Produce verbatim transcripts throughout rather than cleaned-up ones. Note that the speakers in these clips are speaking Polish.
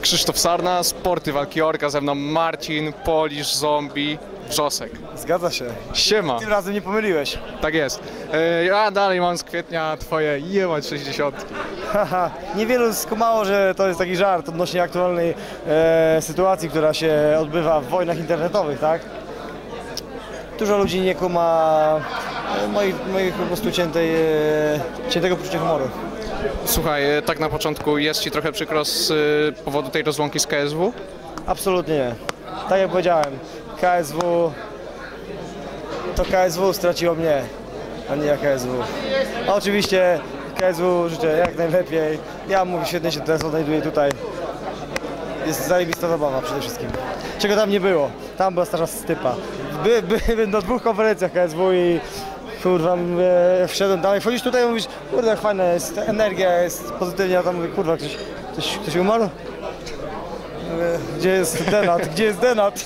Krzysztof Sarna, Sporty Walki Orka, ze mną Marcin, Polish, Zombie, Wrzosek. Zgadza się. Siema. Tym razem nie pomyliłeś. Tak jest. E, ja dalej mam z kwietnia twoje jebać sześćdziesiątki. Haha, niewielu skumało, że to jest taki żart odnośnie aktualnej e, sytuacji, która się odbywa w wojnach internetowych, tak? Dużo ludzi nie kuma e, moich, moich po prostu ciętej, e, ciętego poczucia humoru. Słuchaj, e, tak na początku jest ci trochę przykro z e, powodu tej rozłąki z K S W? Absolutnie nie. Tak jak powiedziałem, K S W to K S W straciło mnie, a nie ja K S W. A oczywiście K S W życzę jak najlepiej. Ja mówię, świetnie się teraz odnajduję tutaj. Jest zajebista zabawa przede wszystkim. Czego tam nie było? Tam była straszna stypa. By, by, by na dwóch konferencjach K S W i kurwa, e, wszedłem dalej. Wchodzisz tutaj i mówisz, kurde jak fajna jest energia, jest pozytywnie, a tam mówię, kurwa, ktoś, ktoś, ktoś umarł? Mówię, gdzie jest Denat? Gdzie jest Denat?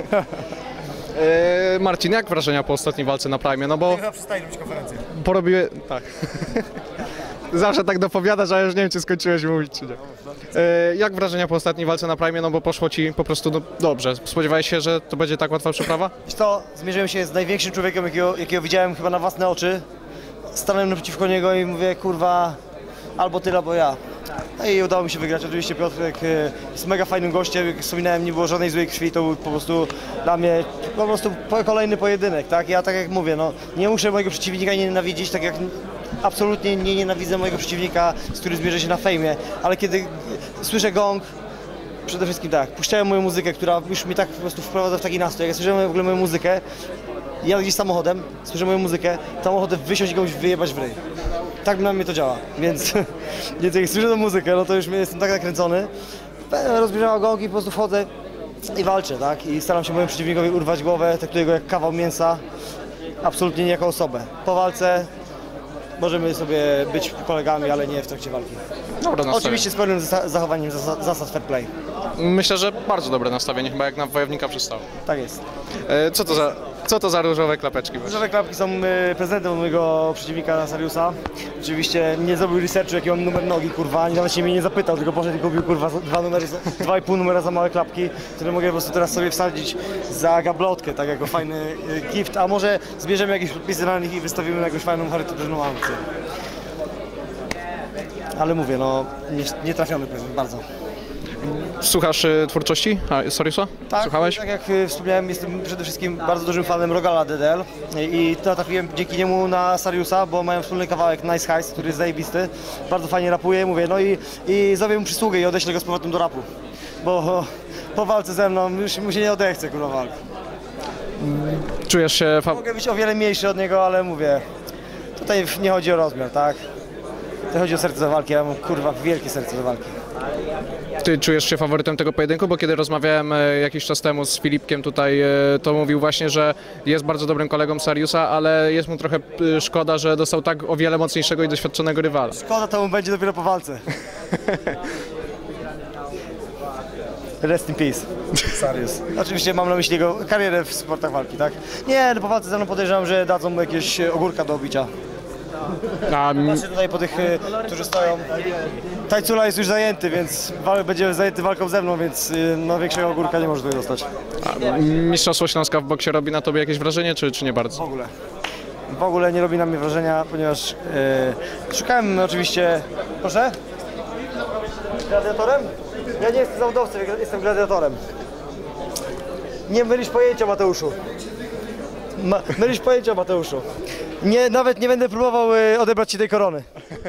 E, Marcin, jak wrażenia po ostatniej walce na Prime? No bo Chyba przestań robić konferencję. porobiłem... Tak. Zawsze tak dopowiadasz, a już nie wiem, czy skończyłeś mówić, czy nie. E, jak wrażenia po ostatniej walce na Prime? No bo poszło ci po prostu no, dobrze. Spodziewałeś się, że to będzie tak łatwa przeprawa? Wiesz co, zmierzyłem się z największym człowiekiem, jakiego, jakiego widziałem chyba na własne oczy. Stanąłem naprzeciwko niego i mówię, kurwa, albo ty, albo ja. No i udało mi się wygrać. Oczywiście Piotrek e, jest mega fajnym gościem, jak wspominałem, nie było żadnej złej krwi, to był po prostu dla mnie po prostu kolejny pojedynek, tak? Ja tak jak mówię, no nie muszę mojego przeciwnika nienawidzić, tak jak absolutnie nie nienawidzę mojego przeciwnika, z którym zmierzę się na fejmie, ale kiedy słyszę gong, przede wszystkim tak, puszczałem moją muzykę, która już mnie tak po prostu wprowadza w taki nastrój. Jak ja słyszałem w ogóle moją muzykę, jadę gdzieś samochodem, słyszę moją muzykę, samochodem wysiąść i komuś wyjebać w ryj. Tak na mnie to działa, więc, więc jak słyszę tę muzykę, no to już jestem tak nakręcony. Rozbierzam gong i po prostu wchodzę i walczę, tak? I staram się mojemu przeciwnikowi urwać głowę, traktuję go jak kawał mięsa, absolutnie nie jako osobę. Po walce możemy sobie być kolegami, ale nie w trakcie walki. Dobre nastawienie. Oczywiście z pełnym zachowaniem zasad, zasad fair play. Myślę, że bardzo dobre nastawienie, chyba jak na wojownika przystało. Tak jest. E, co to za, co to za różowe klapeczki? Różowe klapki są y, prezentem od mojego przeciwnika na Sariusa. Oczywiście nie zrobił researchu, jaki mam numer nogi, kurwa, ani nawet się mnie nie zapytał, tylko poszedł i kupił, kurwa, dwa numery, za, dwa i pół numera za małe klapki, które mogę po prostu teraz sobie wsadzić za gablotkę, tak jako fajny y, gift, a może zbierzemy jakieś podpisy na nich i wystawimy na jakąś fajną charytatywną akcję. Ale mówię, no, nie, nie trafiony prezent, bardzo. Słuchasz y, twórczości a, Sariusa? Tak, Słuchałeś? tak jak y, wspomniałem, jestem przede wszystkim bardzo dużym fanem Rogala D D L i natrafiłem dzięki niemu na Sariusa, bo mają wspólny kawałek Nice Heist, który jest zajebisty, bardzo fajnie rapuje, mówię, no i, i zrobię mu przysługę i odeślę go z powrotem do rapu, bo po walce ze mną już mu się nie odechce, kurwa, walk. Czujesz się... Fa- Mogę być o wiele mniejszy od niego, ale mówię, tutaj nie chodzi o rozmiar, tak? Tutaj chodzi o serce do walki, ja mam, kurwa, wielkie serce do walki. Ty czujesz się faworytem tego pojedynku? Bo kiedy rozmawiałem e, jakiś czas temu z Filipkiem tutaj, e, to mówił właśnie, że jest bardzo dobrym kolegą Sariusa, ale jest mu trochę e, szkoda, że dostał tak o wiele mocniejszego i doświadczonego rywala. Szkoda, to mu będzie dopiero po walce. Rest in peace, Sarius. Oczywiście mam na myśli jego karierę w sportach walki, tak? Nie, no po walce ze mną podejrzewam, że dadzą mu jakieś ogórka do obicia. A, m- Patrzę tutaj po tych, y, którzy stoją. Tajcula jest już zajęty, więc wal- będzie zajęty walką ze mną, więc y, no, większego ogórka nie może tutaj dostać. a Mistrzostwo Śląska w boksie robi na tobie jakieś wrażenie, czy, czy nie W bardzo? ogóle. W ogóle nie robi na mnie wrażenia, ponieważ y, szukałem oczywiście... Proszę? Gladiatorem? Ja nie jestem zawodowcem, jestem gladiatorem. Nie mylisz pojęcia, Mateuszu. Ma, mylisz pojęcia, Mateuszu. Nie, nawet nie będę próbował y, odebrać ci tej korony.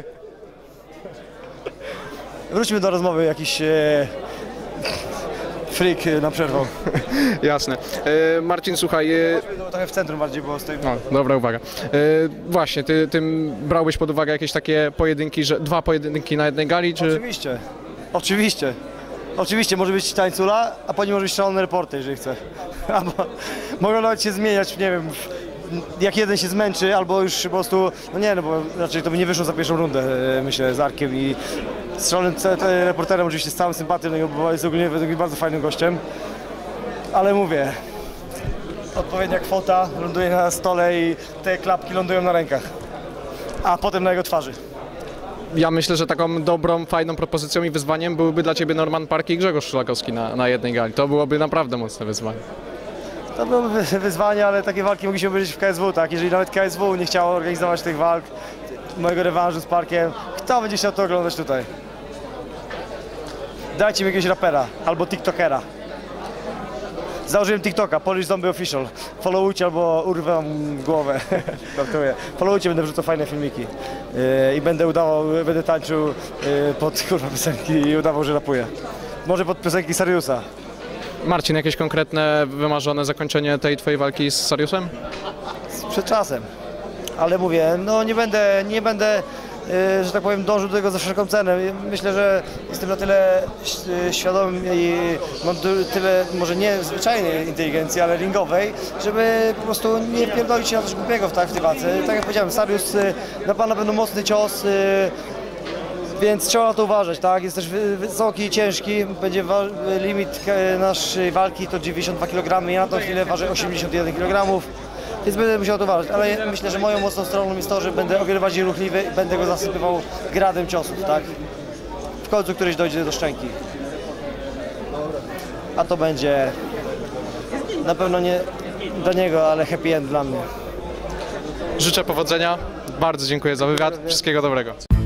Wróćmy do rozmowy, jakiś e, freak y, nam przerwał. Jasne. E, Marcin, słuchaj... E, Trochę w centrum bardziej było stoimy. no, dobra uwaga. E, właśnie, ty, ty brałbyś pod uwagę jakieś takie pojedynki, że dwa pojedynki na jednej gali, czy... Oczywiście, oczywiście. Oczywiście może być tańcula, a po nim może być szalony reporter, jeżeli chce. Albo mogą nawet się zmieniać, nie wiem, jak jeden się zmęczy, albo już po prostu, no nie, no bo raczej to by nie wyszło za pierwszą rundę, myślę, z Arkiem i z szalonym reporterem, oczywiście z całą sympatią, no bo jest ogólnie według mnie bardzo fajnym gościem. Ale mówię, odpowiednia kwota ląduje na stole i te klapki lądują na rękach, a potem na jego twarzy. ja myślę, że taką dobrą, fajną propozycją i wyzwaniem byłby dla Ciebie Norman Park i Grzegorz Szlakowski na, na jednej gali. To byłoby naprawdę mocne wyzwanie. To byłoby wy- wyzwanie, ale takie walki mogliśmy obejrzeć w K S W, tak? Jeżeli nawet K S W nie chciało organizować tych walk, mojego rewanżu z Parkiem, kto będzie chciał to oglądać tutaj? Dajcie mi jakiegoś rapera albo tiktokera. Założyłem TikToka, Polish Zombie Official. Followujcie albo urwę wam głowę. Żartuję. Followujcie, będę wrzucał fajne filmiki. Yy, I będę udawał, będę tańczył yy, pod kurwa piosenki i udawał, że rapuję. Może pod piosenki Sariusa. Marcin, jakieś konkretne, wymarzone zakończenie tej Twojej walki z Sariusem? Przed czasem. Ale mówię, no nie będę, nie będę, yy, że tak powiem, dążył do tego za wszelką cenę. Myślę, że jestem na tyle yy, świadomy i mam ty- tyle, może nie zwyczajnej inteligencji, ale ringowej, żeby po prostu nie pierdolić się na coś głupiego w, tak, w tej walce. Tak jak powiedziałem, Sarius yy, na pana pewno mocny cios, yy, więc trzeba na to uważać, tak? Jest też wy- wysoki, ciężki, będzie wa- limit e, naszej walki to dziewięćdziesiąt dwa kilogramy, ja na tą chwilę ważę osiemdziesiąt jeden kilogramów, więc będę musiał to uważać, ale myślę, że moją mocną stroną jest to, że będę o wiele bardziej ruchliwy i będę go zasypywał gradem ciosów, tak? W końcu któryś dojdzie do szczęki. A to będzie na pewno nie dla niego, ale happy end dla mnie. Życzę powodzenia, bardzo dziękuję za wywiad, wszystkiego dobrego.